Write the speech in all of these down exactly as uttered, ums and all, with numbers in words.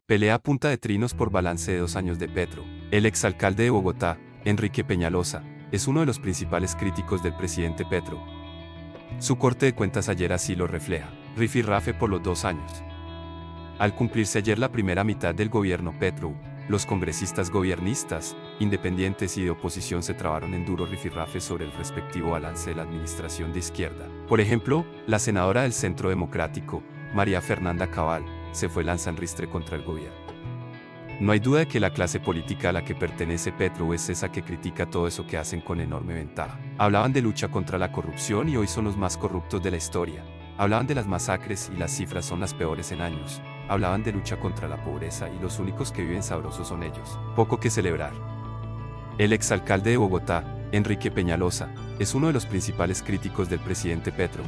Pelea a punta de trinos por balance de dos años de Petro. El exalcalde de Bogotá, Enrique Peñalosa, es uno de los principales críticos del presidente Petro. Su corte de cuentas ayer así lo refleja, rifirrafe por los dos años. Al cumplirse ayer la primera mitad del gobierno Petro, los congresistas gobiernistas, independientes y de oposición se trabaron en duro rifirrafe sobre el respectivo balance de la administración de izquierda. Por ejemplo, la senadora del Centro Democrático, María Fernanda Cabal, se fue lanzanristre contra el gobierno. No hay duda de que la clase política a la que pertenece Petro es esa que critica todo eso que hacen con enorme ventaja. Hablaban de lucha contra la corrupción y hoy son los más corruptos de la historia. Hablaban de las masacres y las cifras son las peores en años. Hablaban de lucha contra la pobreza y los únicos que viven sabrosos son ellos. Poco que celebrar. El exalcalde de Bogotá, Enrique Peñalosa, es uno de los principales críticos del presidente Petro.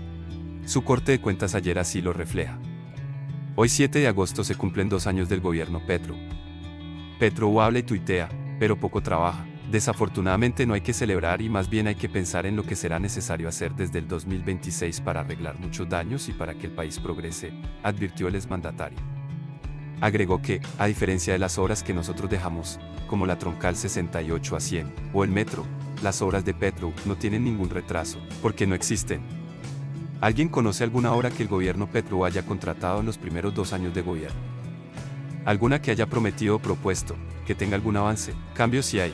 Su corte de cuentas ayer así lo refleja. Hoy siete de agosto se cumplen dos años del gobierno Petro. Petro habla y tuitea, pero poco trabaja. Desafortunadamente no hay que celebrar y más bien hay que pensar en lo que será necesario hacer desde el dos mil veintiséis para arreglar muchos daños y para que el país progrese, advirtió el exmandatario. Agregó que, a diferencia de las obras que nosotros dejamos, como la troncal sesenta y ocho a cien, o el metro, las obras de Petro no tienen ningún retraso, porque no existen. ¿Alguien conoce alguna obra que el gobierno Petro haya contratado en los primeros dos años de gobierno? ¿Alguna que haya prometido o propuesto, que tenga algún avance? Cambios sí hay.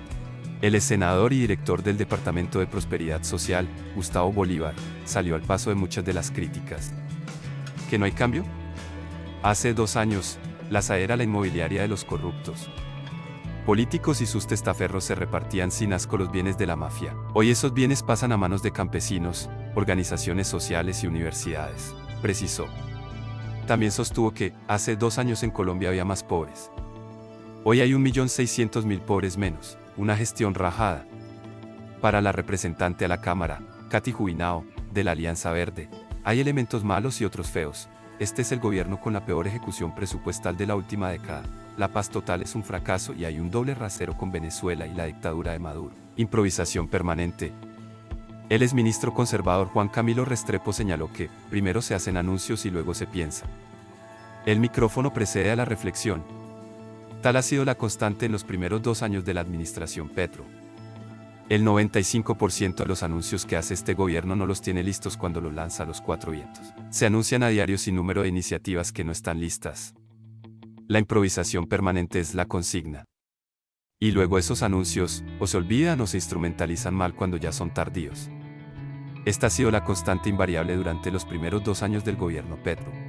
El ex senador y director del Departamento de Prosperidad Social, Gustavo Bolívar, salió al paso de muchas de las críticas. ¿Que no hay cambio? Hace dos años, la S A E era la inmobiliaria de los corruptos. Políticos y sus testaferros se repartían sin asco los bienes de la mafia. Hoy esos bienes pasan a manos de campesinos, organizaciones sociales y universidades, precisó. También sostuvo que, hace dos años en Colombia había más pobres. Hoy hay un millón seiscientos mil pobres menos, una gestión rajada. Para la representante a la Cámara, Katy Jubinao, de la Alianza Verde, hay elementos malos y otros feos. Este es el gobierno con la peor ejecución presupuestal de la última década. La paz total es un fracaso y hay un doble rasero con Venezuela y la dictadura de Maduro. Improvisación permanente. El exministro conservador Juan Camilo Restrepo señaló que, primero se hacen anuncios y luego se piensa. El micrófono precede a la reflexión. Tal ha sido la constante en los primeros dos años de la administración Petro. El noventa y cinco por ciento de los anuncios que hace este gobierno no los tiene listos cuando los lanza a los cuatro vientos. Se anuncian a diario sin número de iniciativas que no están listas. La improvisación permanente es la consigna. Y luego esos anuncios, o se olvidan o se instrumentalizan mal cuando ya son tardíos. Esta ha sido la constante invariable durante los primeros dos años del gobierno Petro.